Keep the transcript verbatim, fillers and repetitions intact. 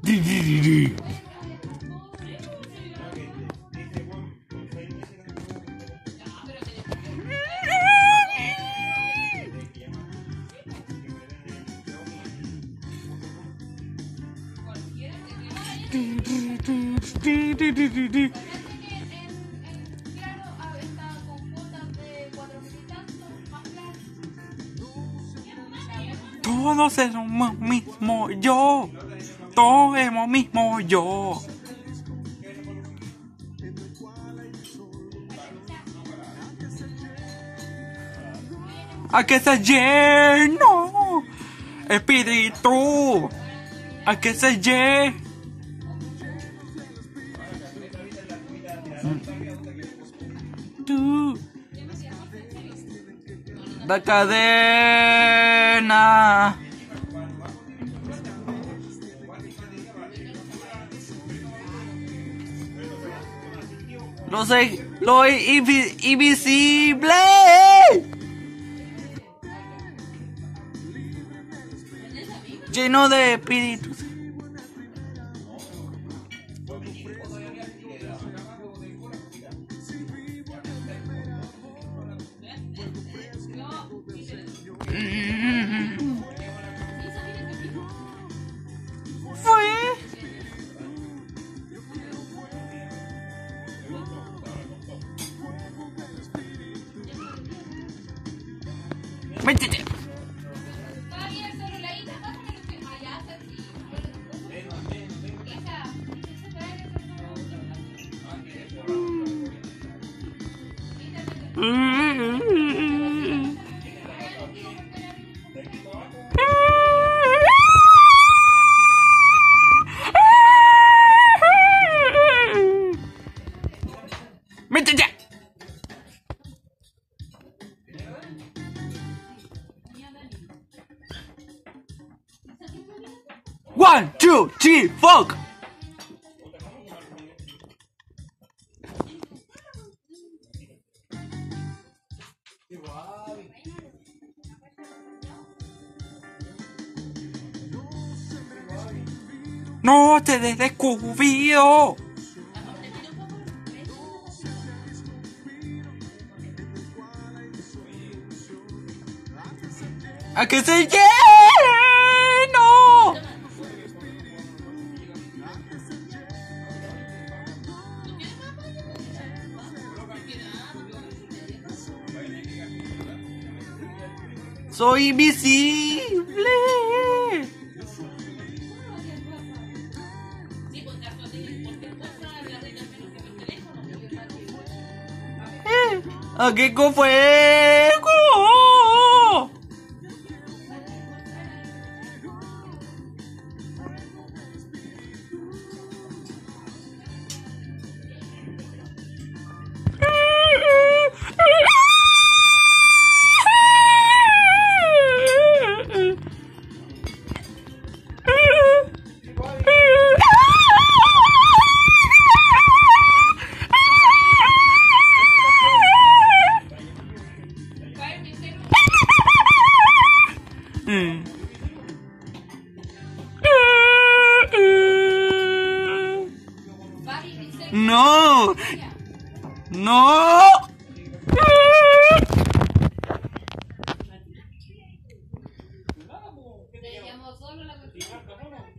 Todos somos mismo yo. Todos somos mismo yo. A que se lleno. Espíritu. A que se lleno. Tú. La cadena. Lo sé, lo invi invisible. Lleno de espíritus. Fue. Métete. Métete. One, two, three, fuck. No te des descubrido. A que se lleno. Soy invisible. Eh, ¿a qué con fuego? No, no. Te llamo solo la